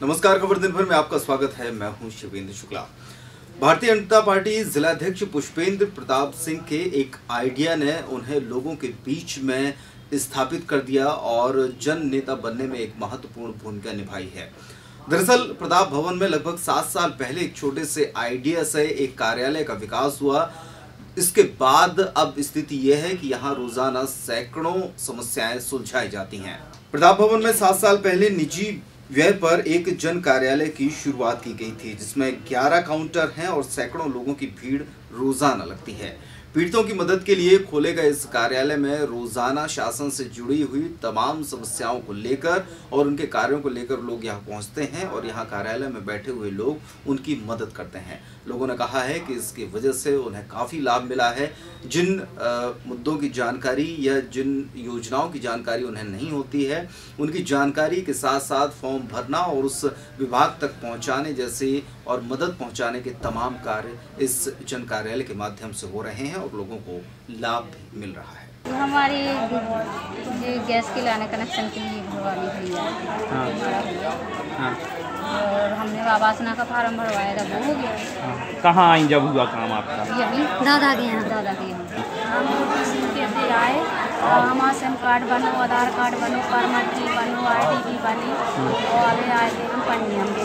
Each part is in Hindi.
नमस्कार, खबर दिन भर में आपका स्वागत है। मैं हूं शिवेंद्र शुक्ला। भारतीय जनता पार्टी जिलाध्यक्ष पुष्पेंद्र प्रताप सिंह के एक आइडिया ने उन्हें लोगों के बीच में स्थापित कर दिया और जन नेता बनने में एक महत्वपूर्ण भूमिका निभाई है। दरअसल प्रताप भवन में लगभग 7 साल पहले एक छोटे से आइडिया से एक कार्यालय का विकास हुआ। इसके बाद अब स्थिति यह है कि यहाँ रोजाना सैकड़ों समस्याएं सुलझाई जाती हैं। प्रताप भवन में 7 साल पहले निजी व्यय पर एक जन कार्यालय की शुरुआत की गई थी, जिसमें 11 काउंटर हैं और सैकड़ों लोगों की भीड़ रोजाना लगती है। पीड़ितों की मदद के लिए खोले गए इस कार्यालय में रोजाना शासन से जुड़ी हुई तमाम समस्याओं को लेकर और उनके कार्यों को लेकर लोग यहाँ पहुँचते हैं और यहाँ कार्यालय में बैठे हुए लोग उनकी मदद करते हैं। लोगों ने कहा है कि इसकी वजह से उन्हें काफ़ी लाभ मिला है। जिन मुद्दों की जानकारी या जिन योजनाओं की जानकारी उन्हें नहीं होती है, उनकी जानकारी के साथ साथ फॉर्म भरना और उस विभाग तक पहुंचाने जैसे और मदद पहुंचाने के तमाम कार्य इस जन कार्यालय के माध्यम से हो रहे हैं और लोगों को लाभ भी मिल रहा है। हमारी गैस के लाने कनेक्शन के लिए भरवानी हुई है। और हमने आवासना का फार्म भरवाया था, वो हो गया। कहाँ आई जब हुआ काम आपका? यही दादा के यहाँ हम कैसे आए, हमारा सिम कार्ड बनो, आधार कार्ड बनो, परमिट बनो, ID भी बनी और आए हम पढ़ने हम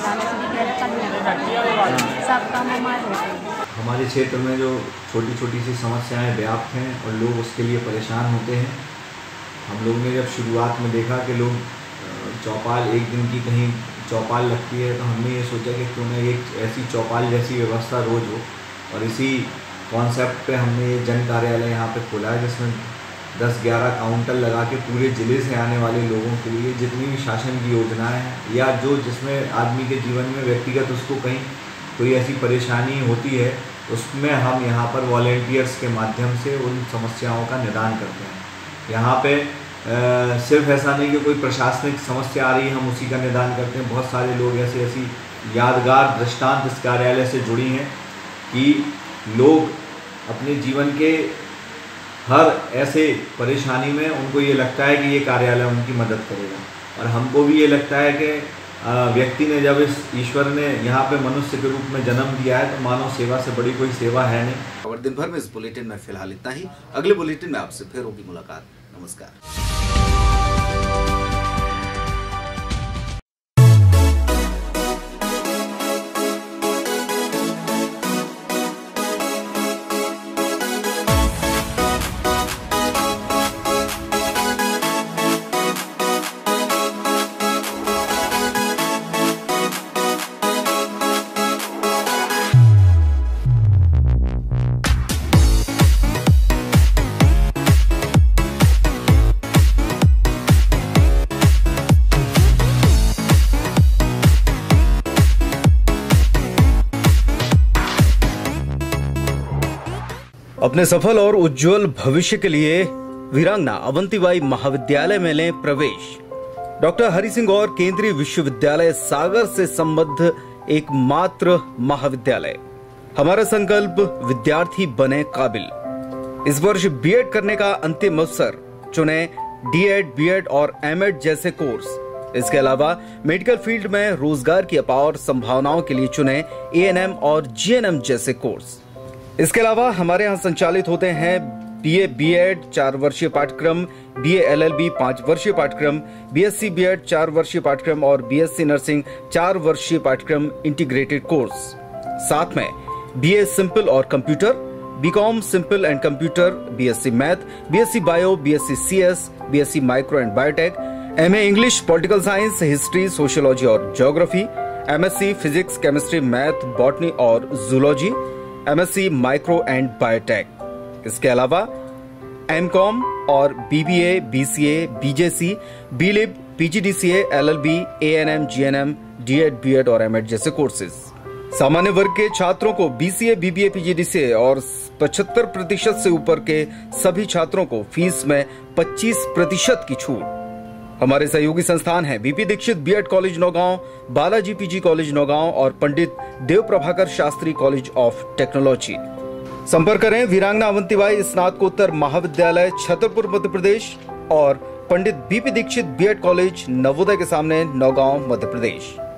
सब काम हमारे होते हैं। हमारे क्षेत्र में जो छोटी छोटी सी समस्याएं व्याप्त हैं और लोग उसके लिए परेशान होते हैं। हम लोग ने जब शुरुआत में देखा कि लोग चौपाल एक दिन की कहीं चौपाल लगती है, तो हमने ये सोचा कि क्यों ना एक ऐसी चौपाल जैसी व्यवस्था रोज हो, और इसी कॉन्सेप्ट पे हमने ये जन कार्यालय यहाँ पे खोला है, जिसमें 10-11 काउंटर लगा के पूरे ज़िले से आने वाले लोगों के लिए जितनी भी शासन की योजनाएं हैं या जो जिसमें आदमी के जीवन में व्यक्तिगत उसको कहीं कोई ऐसी परेशानी होती है, उसमें हम यहाँ पर वॉलेंटियर्स के माध्यम से उन समस्याओं का निदान करते हैं। यहाँ पे सिर्फ ऐसा नहीं कि कोई प्रशासनिक समस्या आ रही है हम उसी का निदान करते हैं। बहुत सारे लोग ऐसी यादगार दृष्टांत इस कार्यालय से जुड़ी हैं कि लोग अपने जीवन के हर ऐसे परेशानी में उनको ये लगता है कि ये कार्यालय उनकी मदद करेगा, और हमको भी ये लगता है कि व्यक्ति ने जब इस ईश्वर ने यहाँ पे मनुष्य के रूप में जन्म दिया है, तो मानव सेवा से बड़ी कोई सेवा है नहीं। और दिन भर में इस बुलेटिन में फिलहाल इतना ही। अगले बुलेटिन में आपसे फिर होगी मुलाकात। नमस्कार। अपने सफल और उज्जवल भविष्य के लिए वीरांगना अवंतीबाई महाविद्यालय में लें प्रवेश। डॉक्टर हरि सिंह और केंद्रीय विश्वविद्यालय सागर से संबद्ध एकमात्र महाविद्यालय। हमारा संकल्प विद्यार्थी बने काबिल। इस वर्ष बीएड करने का अंतिम अवसर, चुने डीएड, बीएड और एमएड जैसे कोर्स। इसके अलावा मेडिकल फील्ड में रोजगार की अपार संभावनाओं के लिए चुने एएनएम और जीएनएम जैसे कोर्स। इसके अलावा हमारे यहाँ संचालित होते हैं बीए बीएड 4 वर्षीय पाठ्यक्रम, बीए एलएलबी 5 वर्षीय पाठ्यक्रम, बीएससी बीएड 4 वर्षीय पाठ्यक्रम और बीएससी नर्सिंग 4 वर्षीय पाठ्यक्रम इंटीग्रेटेड कोर्स। साथ में बीए सिंपल और computer, BCom simple and computer, BSc math, BSc bio, BSc CS, BSc micro and biotech, MA English, political science, history, sociology और geography, MSc physics, chemistry, math, botany और zoology, MSc micro and biotech. इसके अलावा एमकॉम और BBA, BCA, BJC, BLib, PGDCA, LLB, ANM, GNM, DEd, BEd और एमएड जैसे कोर्सेज। सामान्य वर्ग के छात्रों को बीसीए, बीबीए, पीजीडीसीए और 75% से ऊपर के सभी छात्रों को फीस में 25% की छूट। हमारे सहयोगी संस्थान हैं BP Dixit BEd college Naugaon, Balaji PG college Naugaon और Pandit Dev Prabhakar Shastri college of technology. संपर्क करें वीरांगना अवंतीबाई स्नातकोत्तर महाविद्यालय छतरपुर मध्य प्रदेश और Pandit BP Dixit BEd college Navodaya के सामने नौगांव मध्य प्रदेश।